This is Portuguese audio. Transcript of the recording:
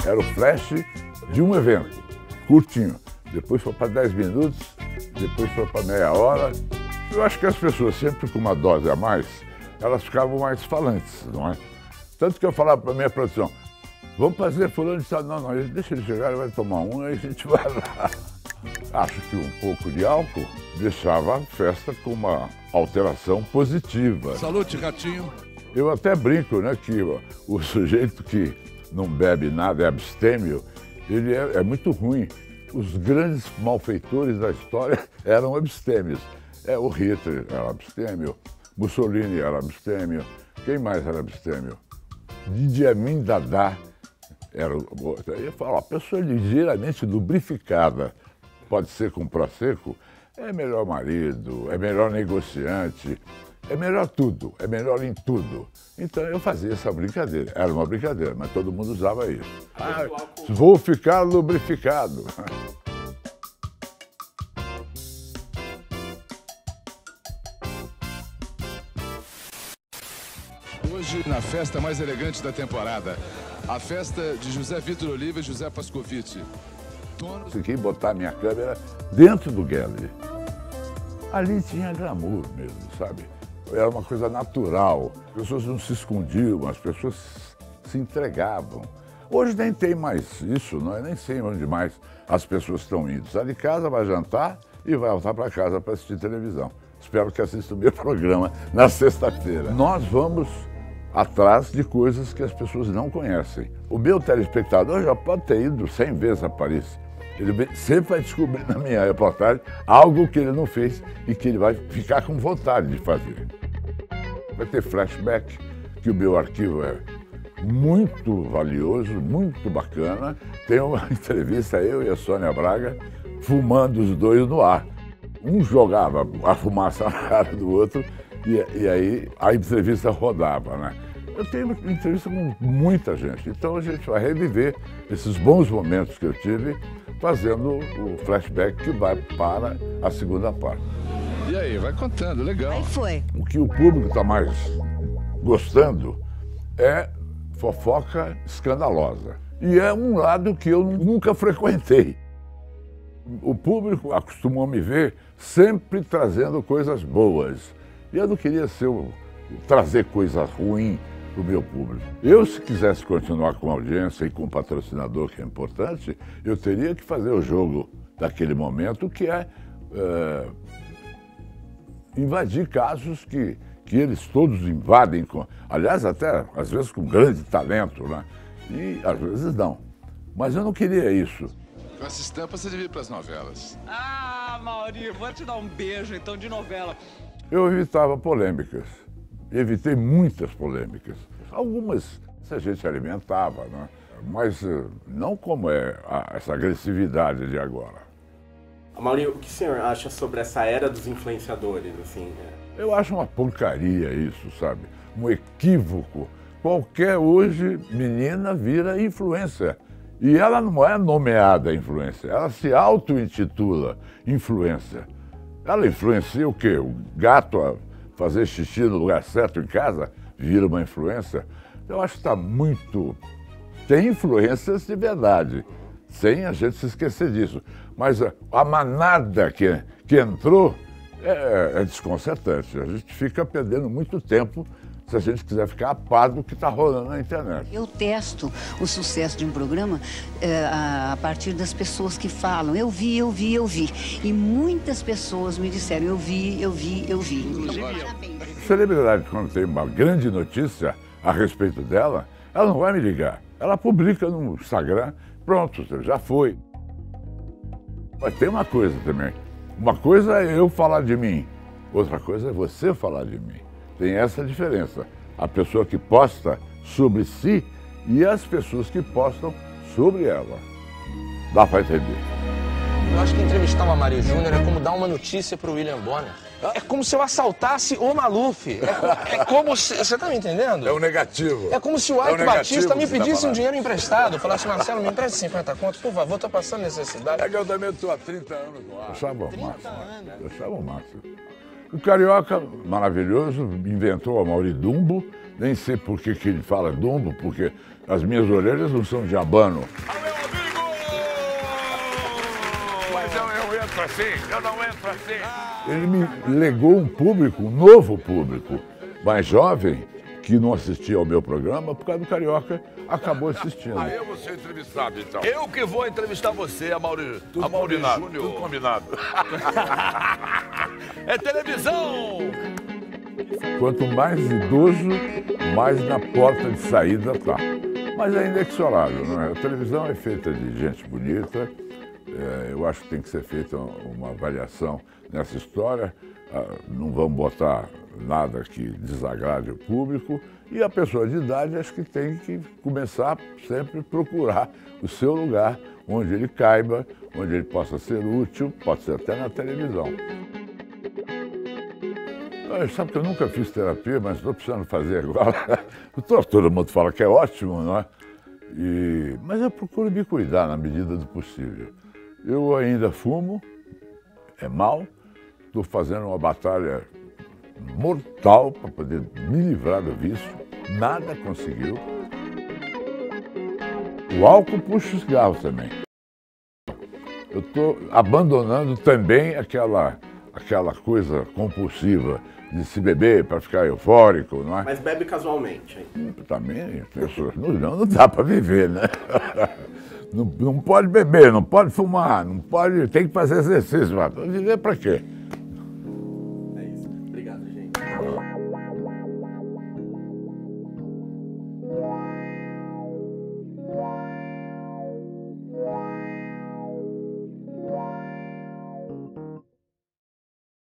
Era o flash de um evento, curtinho. Depois foi para 10 minutos, depois foi para meia hora. Eu acho que as pessoas, sempre com uma dose a mais, elas ficavam mais falantes, não é? Tanto que eu falava para a minha produção, vamos fazer fulano de tal. Não, deixa ele chegar, ele vai tomar um, aí a gente vai lá. Acho que um pouco de álcool deixava a festa com uma alteração positiva. Salute, Ratinho. Eu até brinco, né, que o sujeito que não bebe nada, é abstêmio, ele é muito ruim. Os grandes malfeitores da história eram abstêmios. O Hitler era abstêmio, Mussolini era abstêmio, quem mais era abstêmio? Idi Amin Dada era o... Eu falo, a pessoa ligeiramente lubrificada, pode ser com Prosecco, é melhor marido, é melhor negociante, é melhor tudo, é melhor em tudo. Então eu fazia essa brincadeira, era uma brincadeira, mas todo mundo usava isso. Vou ficar lubrificado. Hoje, na festa mais elegante da temporada, a festa de José Vitor Oliva e José Pascovitch. Consegui botar minha câmera dentro do Gallery. Ali tinha glamour mesmo, sabe? Era uma coisa natural. As pessoas não se escondiam, as pessoas se entregavam. Hoje nem tem mais isso, não é? Nem sei onde mais as pessoas estão indo. Sai de casa, vai jantar e vai voltar para casa para assistir televisão. Espero que assista o meu programa na sexta-feira. Nós vamos atrás de coisas que as pessoas não conhecem. O meu telespectador já pode ter ido 100 vezes a Paris. Ele sempre vai descobrir na minha reportagem algo que ele não fez e que ele vai ficar com vontade de fazer. Vai ter flashback, que o meu arquivo é muito valioso, muito bacana. Tem uma entrevista, eu e a Sônia Braga, fumando os dois no ar. Um jogava a fumaça na cara do outro e aí a entrevista rodava, né? Eu tenho entrevista com muita gente, então a gente vai reviver esses bons momentos que eu tive fazendo o flashback que vai para a segunda parte. E aí, vai contando, legal. Aí foi. O que o público está mais gostando é fofoca escandalosa. E é um lado que eu nunca frequentei. O público acostumou me ver sempre trazendo coisas boas. E eu não queria trazer coisa ruim para o meu público. Eu, se quisesse continuar com a audiência e com o patrocinador, que é importante, eu teria que fazer o jogo daquele momento, que é invadir casos que eles todos invadem, aliás, até às vezes com grande talento, né? E às vezes não. Mas eu não queria isso. Com essa estampa você devia ir para as novelas. Ah, Mauri, vou te dar um beijo então de novela. Eu evitava polêmicas. Evitei muitas polêmicas. Algumas a gente alimentava, né? Mas não como é essa agressividade de agora. Mauri, o que o senhor acha sobre essa era dos influenciadores, assim? Eu acho uma porcaria isso, sabe? Um equívoco. Qualquer hoje menina vira influencer. E ela não é nomeada influencer, ela se auto-intitula influencer. Ela influencia o quê? O gato a fazer xixi no lugar certo em casa vira uma influencer? Eu acho que está muito... Tem influências de verdade, sem a gente se esquecer disso. Mas a manada que entrou é desconcertante. A gente fica perdendo muito tempo se a gente quiser ficar a par do que está rolando na internet. Eu testo o sucesso de um programa a partir das pessoas que falam. Eu vi. E muitas pessoas me disseram, eu vi. Celebridade, quando tem uma grande notícia a respeito dela, ela não vai me ligar. Ela publica no Instagram, pronto, já foi. Mas tem uma coisa também. Uma coisa é eu falar de mim, outra coisa é você falar de mim. Tem essa diferença. A pessoa que posta sobre si e as pessoas que postam sobre ela. Dá para entender. Eu acho que entrevistar uma Maria Júnior é como dar uma notícia pro William Bonner. É como se eu assaltasse o Maluf. É como se... Você tá me entendendo? É o negativo. É como se o Ike Batista me pedisse um dinheiro emprestado. Falasse, Marcelo, me empreste 50 contos, por favor, tô passando necessidade. É que eu também estou há 30 anos no ar. Eu achava o máximo. O carioca, maravilhoso, inventou a Mauri Dumbo. Nem sei por que ele fala Dumbo, porque as minhas orelhas não são de abano. Mas eu entro assim, eu não entro assim. Ele me legou um público, um novo público, mais jovem, que não assistia ao meu programa, por causa do carioca, acabou assistindo. Eu vou ser entrevistado, então. Eu que vou entrevistar você, Amaury combinado, Júnior. tudo combinado. É televisão! Quanto mais idoso, mais na porta de saída tá. Mas é inexorável, não é? A televisão é feita de gente bonita. Eu acho que tem que ser feita uma avaliação nessa história. Não vamos botar nada que desagrade o público. E a pessoa de idade acho que tem que começar sempre a procurar o seu lugar, onde ele caiba, onde ele possa ser útil, pode ser até na televisão. Sabe que eu nunca fiz terapia, mas estou precisando fazer agora. Todo mundo fala que é ótimo, não é? Mas eu procuro me cuidar na medida do possível. Eu ainda fumo, é mal, estou fazendo uma batalha mortal para poder me livrar do vício, nada conseguiu. O álcool puxa os cigarros também. Eu estou abandonando também aquela coisa compulsiva de se beber para ficar eufórico, não é? Mas bebe casualmente, hein? Também, não dá para viver, né? Não pode beber, não pode fumar, não pode, tem que fazer exercício. Viver para quê?